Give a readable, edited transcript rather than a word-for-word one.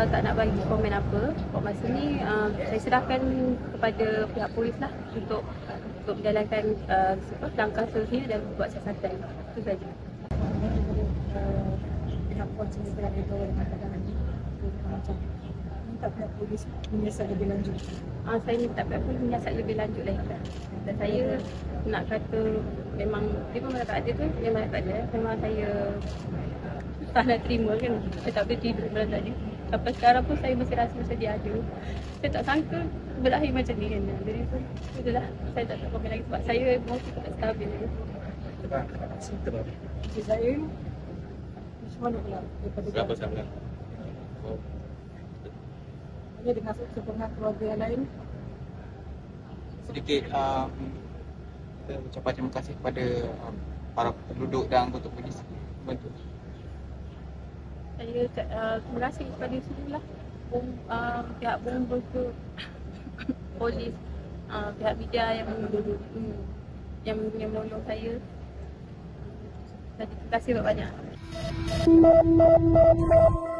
tak nak bagi komen apa. Masa ni saya serahkan kepada pihak polis lah untuk menjalankan langkah seterusnya dan buat siasatan. Itu saja. Pihak puan sendiri berada dengan keadaan ini, macam minta pihak polis menyiasat lebih lanjut. Saya minta pihak polis menyiasat lebih lanjut lagi lah. Dan saya nak kata memang dia pun tak ada tu, memang tak ada. Memang saya tak nak terima kan. Saya tak boleh tidur malam tadi. Sampai sekarang pun saya masih rasa macam dia ada. Saya tak sangka berakhir macam ni kan. Jadi tu, itulah saya tak komen lagi sebab saya emosi tak stabil. Okey, saya macam mana pula daripada Berapa sangat? Oh. Hanya dengan sepengat keluarga yang lain. Sedikit kita ucapkan terima kasih kepada para penduduk dan anggota polis membantu. Saya terima kasih kepada semua pihak pembantu polis, pihak media yang menolong saya. Terima kasih banyak.